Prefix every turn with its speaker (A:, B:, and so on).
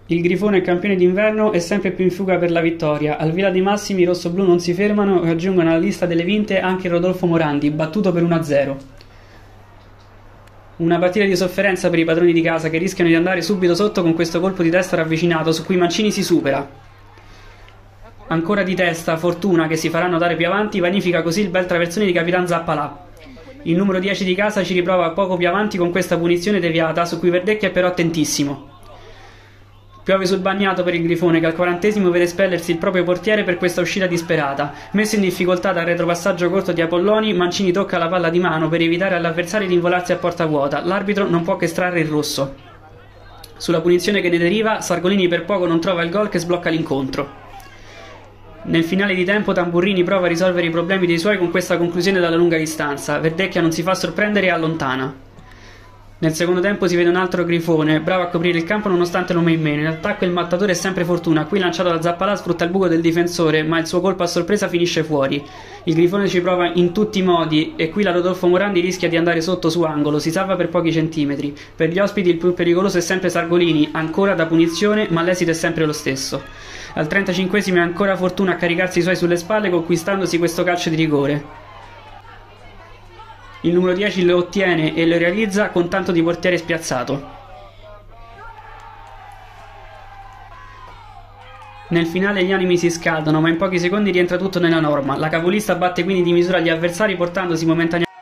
A: Il Grifone, campione d'inverno, è sempre più in fuga per la vittoria. Al Villa dei Massimi i rossoblù non si fermano e aggiungono alla lista delle vinte anche Rodolfo Morandi, battuto per 1-0. Una partita di sofferenza per i padroni di casa che rischiano di andare subito sotto con questo colpo di testa ravvicinato su cui Mancini si supera. Ancora di testa, Fortuna, che si farà notare più avanti, vanifica così il bel traversone di Capitan Zappalà. Il numero 10 di casa ci riprova poco più avanti con questa punizione deviata, su cui Verdecchia è però attentissimo. Piove sul bagnato per il Grifone, che al 40esimo vede spellersi il proprio portiere per questa uscita disperata. Messo in difficoltà dal retropassaggio corto di Apolloni, Mancini tocca la palla di mano per evitare all'avversario di involarsi a porta vuota. L'arbitro non può che estrarre il rosso. Sulla punizione che ne deriva, Sargolini per poco non trova il gol che sblocca l'incontro. Nel finale di tempo Tamburrini prova a risolvere i problemi dei suoi con questa conclusione dalla lunga distanza. Verdecchia non si fa sorprendere e allontana. Nel secondo tempo si vede un altro Grifone, bravo a coprire il campo nonostante l'uomo in meno. In attacco il mattatore è sempre Fortuna, qui lanciato da Zappalà sfrutta il buco del difensore, ma il suo colpo a sorpresa finisce fuori. Il Grifone ci prova in tutti i modi e qui la Rodolfo Morandi rischia di andare sotto su angolo, si salva per pochi centimetri. Per gli ospiti il più pericoloso è sempre Sargolini, ancora da punizione, ma l'esito è sempre lo stesso. Al 35esimo è ancora Fortuna a caricarsi i suoi sulle spalle conquistandosi questo calcio di rigore. Il numero 10 lo ottiene e lo realizza con tanto di portiere spiazzato. Nel finale gli animi si scaldano, ma in pochi secondi rientra tutto nella norma. La capolista batte quindi di misura gli avversari portandosi momentaneamente